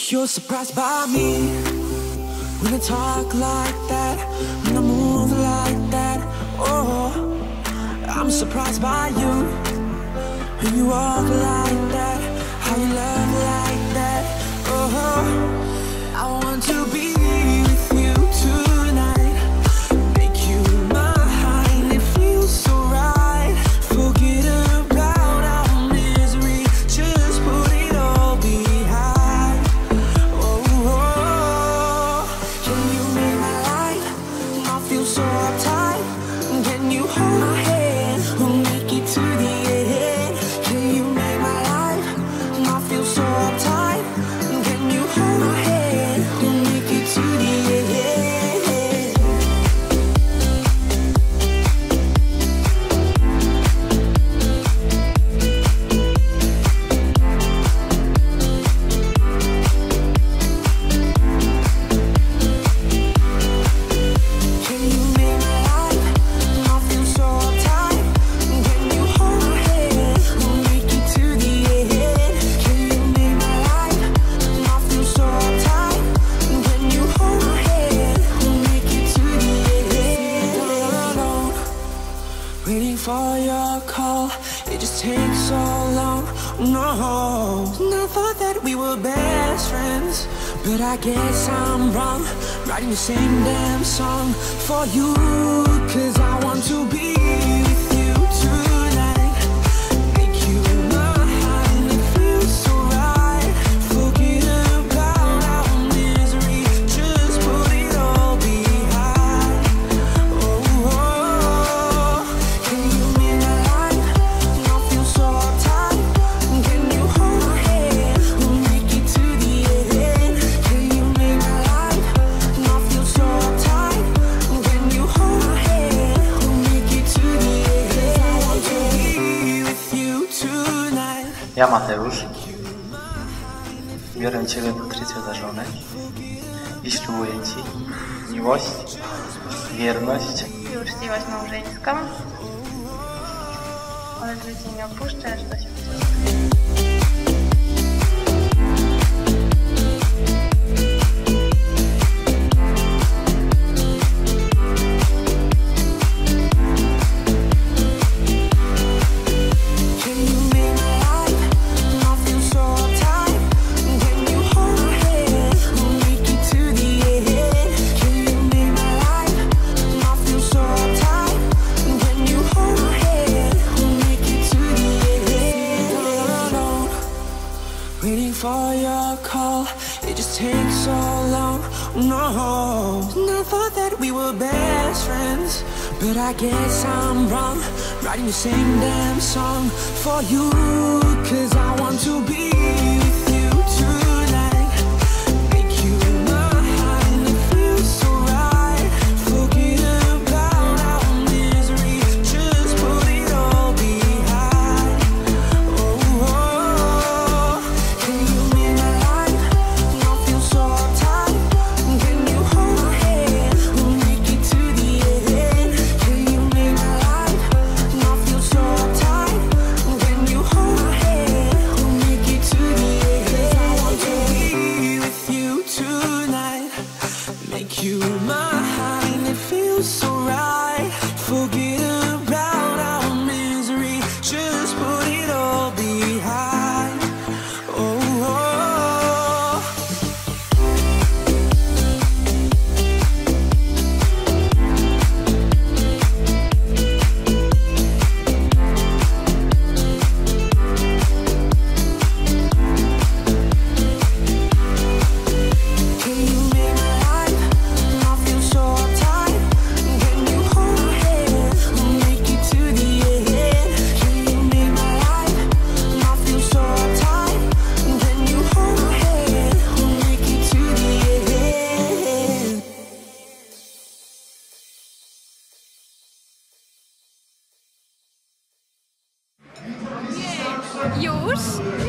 You're surprised by me when I talk like that, when I move like that. Oh, I'm surprised by you when you walk like that, how you love like that. Oh, I want to be with you tonight, make you mine. It feels so right. Forget about our misery, just put it all behind. Oh, can you make my life not feel so uptight? Can you hold my hand? We'll make it to the end. Can you make my life not feel so uptight? Can you hold my hand? We'll make it to the end. Can you make my life not feel so uptight? Can you hold my hand? We'll make it to the end. Can you make my life not feel so uptight? Can you hold my hand? We'll make it to the end. Alone, waiting for your call. It just takes so long. No, and I thought that we were best friends, but I guess I'm wrong, writing the same damn song for you. Cause I want to be with you tonight, make you mine. It feels so right. Forget about our misery, just put it all behind. Oh, can you make my life not feel so uptight? Can you hold my hand? We'll make it to the end. Can you make my life not feel so uptight? Can you hold my hand? We'll make it to the end. I want to be with you tonight. Ja, Mateusz, biorę Ciebie, Patrycjo, za żonę i ślubuję Ci miłość, wierność i uczciwość małżeńską oraz że Cię nie opuszczę aż do śmierci. Can you make my life not feel so uptight? Can you hold my hand? We'll make it to the end. Can you make my life not feel so uptight? Can you hold my hand? We'll make it to the end. Alone, waiting for your call. It just takes so long. No, and I thought that we were best friends, but I guess I'm wrong, writing the same damn song for you. Cause I want to be with you tonight, make you mine. It feels so right. Forget about our misery, just put it all behind. Oh, can you make my life not feel so uptight? Can you hold my hand? We'll make it to the end. Can you make my life not feel so uptight? Can you hold my hand? We'll make it to the end. I want to be with you tonight, make you mine. It feels so right. Forget about our misery, just put it all behind. Oh, can you make my life not feel so uptight? Can you hold my hand? We'll make it to the end. Can you make my life not feel so uptight? Can you hold my hand? We'll make it to the end. Już?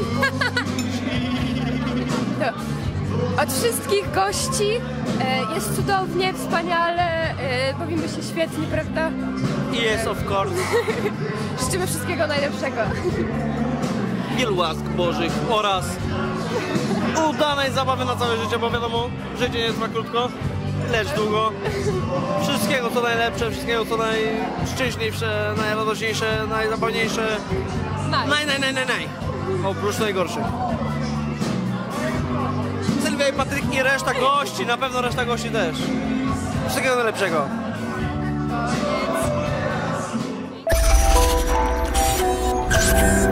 No. Od wszystkich gości jest cudownie, wspaniale, bawimy się świetnie, prawda? Yes, of course. Życzymy wszystkiego najlepszego. Wielu łask Bożych oraz udanej zabawy na całe życie, bo wiadomo, życie nie trwa krótko, lecz długo. Wszystkiego co najlepsze, wszystkiego co najszczęśliwsze, najradośniejsze, najzabawniejsze. Naj. Oprócz najgorszych. Sylwia i Patryk i reszta gości, na pewno reszta gości też. Wszystkiego najlepszego. Koniec.